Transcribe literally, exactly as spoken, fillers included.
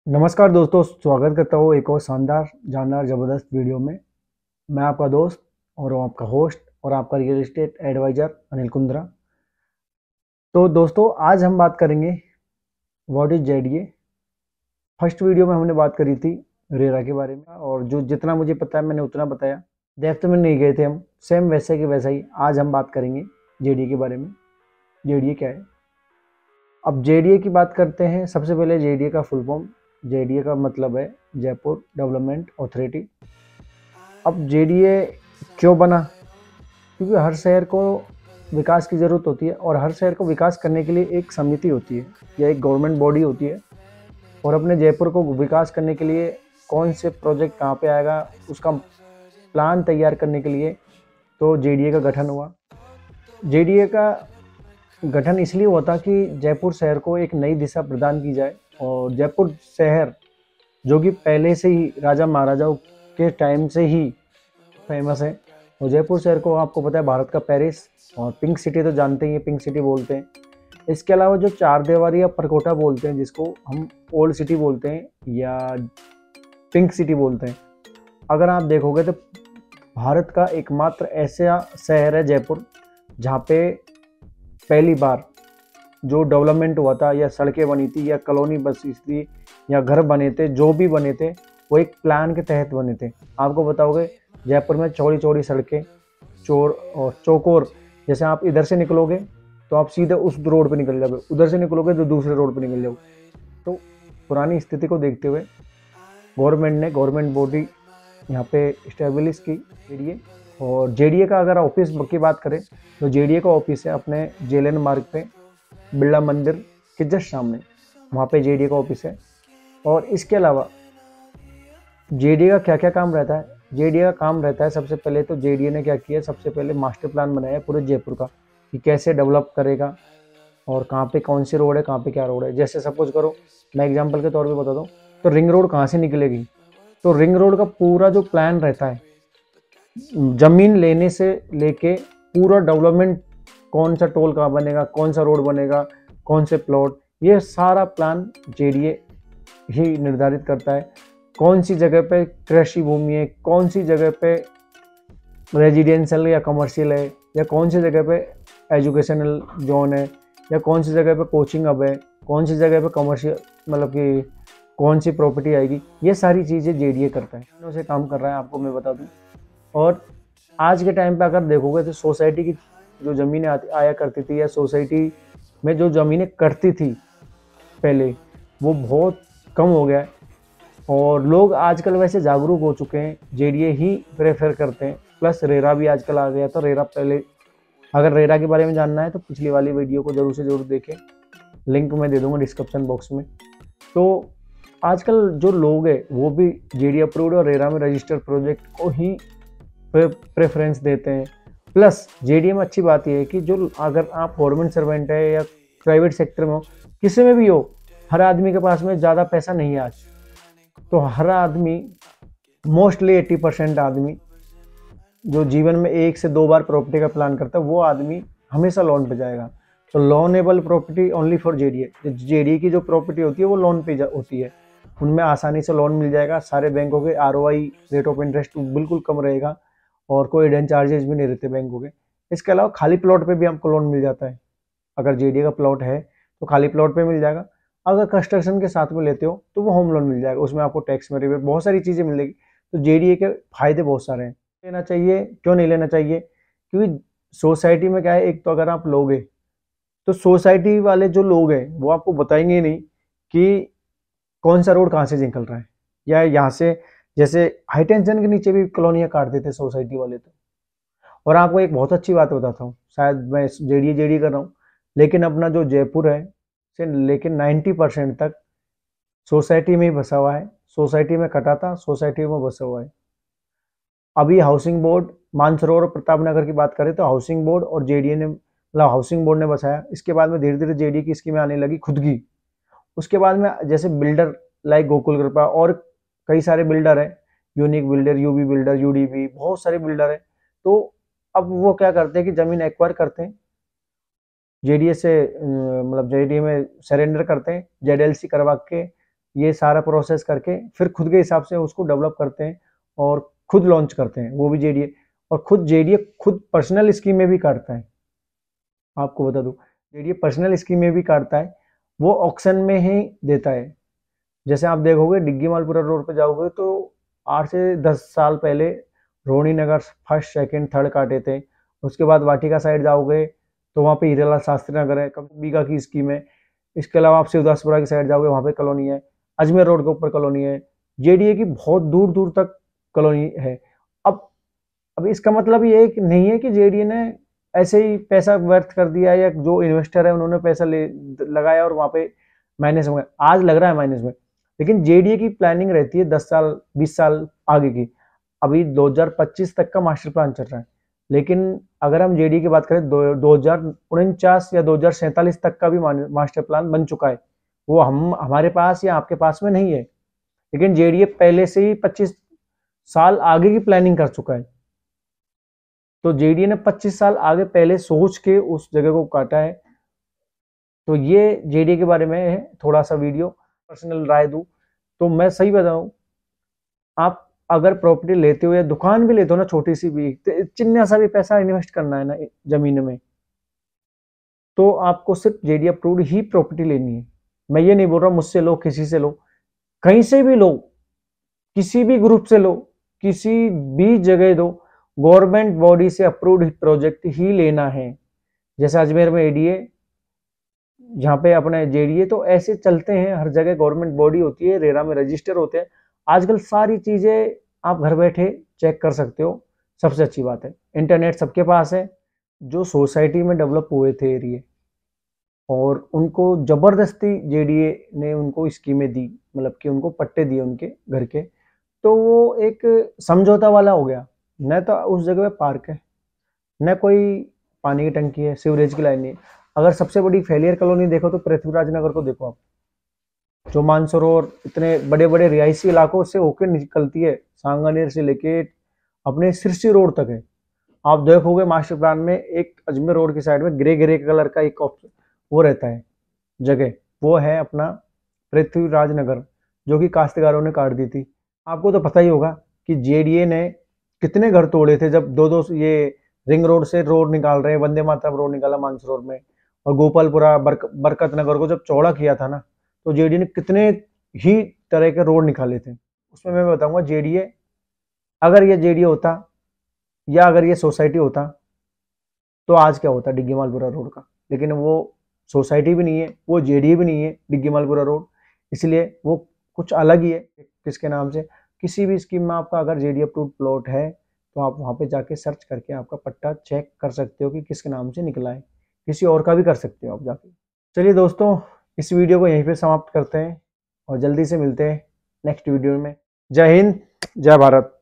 नमस्कार दोस्तों, स्वागत करता हूँ एक और शानदार जानदार ज़बरदस्त वीडियो में। मैं आपका दोस्त और आपका होस्ट और आपका real estate advisor Anil Kundra. तो दोस्तों, आज हम बात करेंगे what is JDA. First video में हमने बात करी थी रेरा के बारे में, और जो जितना मुझे पता है मैंने उतना बताया। डेप्थ में नहीं गए थे हम, सेम वैसे के वैसा ही आज हम बात करेंगे जेडीए के बारे में। जेडीए क्या है? अब जेडीए की बात करते हैं। सबसे पहले जेडीए का फुल फॉर्म, जेडीए का मतलब है जयपुर डेवलपमेंट अथॉरिटी। अब जेडीए क्यों बना? क्योंकि हर शहर को विकास की ज़रूरत होती है, और हर शहर को विकास करने के लिए एक समिति होती है या एक गवर्नमेंट बॉडी होती है। और अपने जयपुर को विकास करने के लिए कौन से प्रोजेक्ट कहाँ पे आएगा, उसका प्लान तैयार करने के लिए तो जेडीए का गठन हुआ। जेडीए का गठन इसलिए हुआ था कि जयपुर शहर को एक नई दिशा प्रदान की जाए। और जयपुर शहर जो कि पहले से ही राजा महाराजाओं के टाइम से ही फेमस है। और जयपुर शहर को आपको पता है भारत का पेरिस और पिंक सिटी तो जानते ही हैं, पिंक सिटी बोलते हैं। इसके अलावा जो चार दीवारी या परकोटा बोलते हैं, जिसको हम ओल्ड सिटी बोलते हैं या पिंक सिटी बोलते हैं, अगर आप देखोगे तो भारत का एकमात्र ऐसा शहर है जयपुर जहाँ पे पहली बार जो डेवलपमेंट हुआ था, या सड़कें बनी थी, या कॉलोनी बसी थी, या घर बने थे, जो भी बने थे वो एक प्लान के तहत बने थे। आपको बताओगे जयपुर में चौड़ी चौड़ी सड़कें, चोर और चौकोर, जैसे आप इधर से निकलोगे तो आप सीधे उस रोड पे निकल जाओगे, उधर से निकलोगे तो दूसरे रोड पे निकल जाओगे। तो पुरानी स्थिति को देखते हुए गवर्नमेंट ने गवर्नमेंट बॉडी यहाँ पे इस्टेब्लिश की जेडीए। और जेडीए का अगर ऑफिस की बात करें तो जेडीए का ऑफिस है अपने जेलन मार्ग पे, बिरला मंदिर के जस्ट सामने, वहाँ पे जेडीए का ऑफिस है। और इसके अलावा जेडीए का क्या क्या काम रहता है? जेडीए का काम रहता है, सबसे पहले तो जेडीए ने क्या किया, सबसे पहले मास्टर प्लान बनाया पूरे जयपुर का कि कैसे डेवलप करेगा और कहाँ पे कौन सी रोड है, कहाँ पे क्या रोड है। जैसे सपोज करो, मैं एग्जांपल के तौर पे बता दूं, तो रिंग रोड कहाँ से निकलेगी, तो रिंग रोड का पूरा जो प्लान रहता है, जमीन लेने से लेके पूरा डेवलपमेंट, कौन सा टोल कहाँ बनेगा, कौन सा रोड बनेगा, कौन से प्लॉट, ये सारा प्लान जेडीए ही निर्धारित करता है। कौन सी जगह पे कृषि भूमि है, कौन सी जगह पे रेजिडेंशियल या कमर्शियल है, या कौन सी जगह पे एजुकेशनल जोन है, या कौन सी जगह पे कोचिंग हब है, कौन सी जगह पे कमर्शियल मतलब कि कौन सी प्रॉपर्टी आएगी, ये सारी चीज़ें जेडीए करता है, उसे काम कर रहा है, आपको मैं बता दूं। और आज के टाइम पे अगर देखोगे तो सोसाइटी की जो ज़मीनें आया करती थी, या सोसाइटी में जो ज़मीनें करती थी पहले, वो बहुत कम हो गया है। और लोग आजकल वैसे जागरूक हो चुके हैं, जेडीए ही प्रेफर करते हैं। प्लस रेरा भी आजकल आ गया, तो रेरा पहले, अगर रेरा के बारे में जानना है तो पिछली वाली वीडियो को जरूर से जरूर देखें, लिंक मैं दे दूंगा डिस्क्रिप्शन बॉक्स में। तो आजकल जो लोग हैं वो भी जेडीए अप्रूव्ड और रेरा में रजिस्टर्ड प्रोजेक्ट को ही प्रेफरेंस देते हैं। प्लस जेडीए में अच्छी बात यह है कि जो अगर आप गवर्नमेंट सर्वेंट है या प्राइवेट सेक्टर में हो, किसी में भी हो, हर आदमी के पास में ज़्यादा पैसा नहीं है आज। तो हर आदमी, मोस्टली अस्सी परसेंट आदमी जो जीवन में एक से दो बार प्रॉपर्टी का प्लान करता है, वो आदमी हमेशा लोन पे जाएगा। तो loanable property only for JDA. JDA की जो प्रॉपर्टी होती है वो लोन पे होती है, उनमें आसानी से लोन मिल जाएगा। सारे बैंकों के आरओआई, रेट ऑफ इंटरेस्ट बिल्कुल कम रहेगा, और कोई हिडन चार्जेस भी नहीं रहते बैंकों के। इसके अलावा खाली प्लॉट पे भी आपको लोन मिल जाता है। अगर जेडीए का प्लॉट है तो खाली प्लॉट पे मिल जाएगा। अगर कंस्ट्रक्शन के साथ में लेते हो तो वो होम लोन मिल जाएगा, उसमें आपको टैक्स में रिबेट, बहुत सारी चीज़ें मिलेगी। तो जेडीए के फायदे बहुत सारे हैं। लेना चाहिए, क्यों नहीं लेना चाहिए? क्योंकि सोसाइटी में क्या है, एक तो अगर आप लोगे तो सोसाइटी वाले जो लोग हैं वो आपको बताएंगे नहीं कि कौन सा रोड कहाँ से निकल रहा है, या यहाँ से, जैसे हाई टेंशन के नीचे भी कॉलोनियाँ काट देते सोसाइटी वाले। तो और आपको एक बहुत अच्छी बात बताता हूँ, शायद मैं जेडीए जेडीए कर रहा हूँ, लेकिन अपना जो जयपुर है से लेकिन नब्बे परसेंट तक सोसाइटी में ही बसा हुआ है। सोसाइटी में कटा था, सोसाइटी में बसा हुआ है। अभी हाउसिंग बोर्ड, मानसरोवर और प्रताप नगर की बात करें तो हाउसिंग बोर्ड और जेडीए ने, मतलब हाउसिंग बोर्ड ने बसाया। इसके बाद में धीरे धीरे जेडीए की स्कीमें आने लगी खुद की। उसके बाद में जैसे बिल्डर लाइक गोकुल कृपा और कई सारे बिल्डर हैं, unique builder, UB builder, UDB, बहुत सारे बिल्डर हैं। तो अब वो क्या करते हैं कि जमीन एक्वायर करते हैं, जेडीए से मतलब जेडीए में सरेंडर करते हैं, जेडएलसी करवा के ये सारा प्रोसेस करके फिर खुद के हिसाब से उसको डेवलप करते हैं और खुद लॉन्च करते हैं, वो भी जेडीए। और खुद जेडीए खुद पर्सनल स्कीमें भी काटता है, आपको बता दूं, जेडीए पर्सनल स्कीमें भी काटता है, वो ऑक्शन में ही देता है। जैसे आप देखोगे डिग्गी मालपुरा रोड पे जाओगे तो आठ से दस साल पहले Rohini Nagar first second third काटे थे। उसके बाद वाटिका साइड जाओगे तो वहाँ पे हीरालाल शास्त्री नगर है, बीघा की स्कीम है। इसके अलावा आप शिवदासपुरा की साइड जाओगे, वहाँ पे कॉलोनी है। अजमेर रोड के ऊपर कॉलोनी है। जेडीए की बहुत दूर दूर तक कॉलोनी है। अब अब इसका मतलब ये नहीं है कि जेडीए ने ऐसे ही पैसा व्यर्थ कर दिया, या जो इन्वेस्टर है उन्होंने पैसा ले लगाया और वहाँ पे माइनस में, आज लग रहा है माइनस में, लेकिन जेडीए की प्लानिंग रहती है दस साल बीस साल आगे की। अभी दो हज़ार पच्चीस तक का मास्टर प्लान चल रहा है, लेकिन अगर हम जेडीए की बात करें दो हजार उनचास या दो हजार सैंतालीस तक का भी मास्टर प्लान बन चुका है। वो हम हमारे पास या आपके पास में नहीं है, लेकिन जेडीए पहले से ही पच्चीस साल आगे की प्लानिंग कर चुका है। तो जेडीए ने पच्चीस साल आगे पहले सोच के उस जगह को काटा है। तो ये जेडीए के बारे में है थोड़ा सा वीडियो। पर्सनल राय दूं तो मैं सही बताऊं, आप अगर प्रॉपर्टी लेते हो या दुकान भी लेते हो ना, छोटी सी भी, तो चिन्ना सा भी पैसा इन्वेस्ट करना है ना जमीन में, तो आपको सिर्फ जेडीए अप्रूव्ड ही प्रॉपर्टी लेनी है। मैं ये नहीं बोल रहा मुझसे लो, किसी से लो, कहीं से भी लो, किसी भी ग्रुप से लो, किसी भी जगह दो, गवर्नमेंट बॉडी से अप्रूव्ड प्रोजेक्ट ही लेना है। जैसे अजमेर में एडीए, जहाँ पे अपने जेडीए, तो ऐसे चलते हैं हर जगह। गवर्नमेंट बॉडी होती है, रेरा में रजिस्टर होते हैं। आजकल सारी चीजें आप घर बैठे चेक कर सकते हो। सबसे अच्छी बात है इंटरनेट सबके पास है। जो सोसाइटी में डेवलप हुए थे एरिए, और उनको जबरदस्ती जेडीए ने उनको स्कीमें दी, मतलब कि उनको पट्टे दिए उनके घर के, तो वो एक समझौता वाला हो गया। न तो उस जगह पे पार्क है, न कोई पानी की टंकी है, सीवरेज की लाइन नहीं है। अगर सबसे बड़ी फेलियर कॉलोनी देखो तो पृथ्वीराज नगर को देखो आप, जो मानसरोवर इतने बड़े बड़े रिहायशी इलाकों से होकर निकलती है, सांगानेर से लेके अपने सिरसी रोड तक है। आप देखोगे मास्टर प्लान में एक अजमेर रोड की साइड में ग्रे ग्रे कलर का एक वो रहता है जगह, वो है अपना पृथ्वीराज नगर, जो कि काश्तकारों ने काट दी थी। आपको तो पता ही होगा कि जेडीए ने कितने घर तोड़े थे जब दो दो ये रिंग रोड से रोड निकाल रहे हैं, वंदे मातरम रोड निकाला मानसरोवर में, और गोपालपुरा बरक, बरकत नगर को जब चौड़ा किया था ना, तो जेडीए ने कितने ही तरह के रोड निकाले थे। उसमें मैं बताऊंगा जेडीए, अगर ये जेडीए होता या अगर ये सोसाइटी होता तो आज क्या होता डिग्गी मालपुरा रोड का। लेकिन वो सोसाइटी भी नहीं है, वो जेडीए भी नहीं है डिग्गी मालपुरा रोड, इसलिए वो कुछ अलग ही है। किसके नाम से, किसी भी स्कीम में आपका अगर जेडीए अप्रूव्ड प्लॉट है तो आप वहाँ पे जाके सर्च करके आपका पट्टा चेक कर सकते हो कि किसके नाम से निकला है। किसी और का भी कर सकते हो आप जाके। चलिए दोस्तों, इस वीडियो को यहीं पे समाप्त करते हैं और जल्दी से मिलते हैं नेक्स्ट वीडियो में। जय हिंद, जय भारत।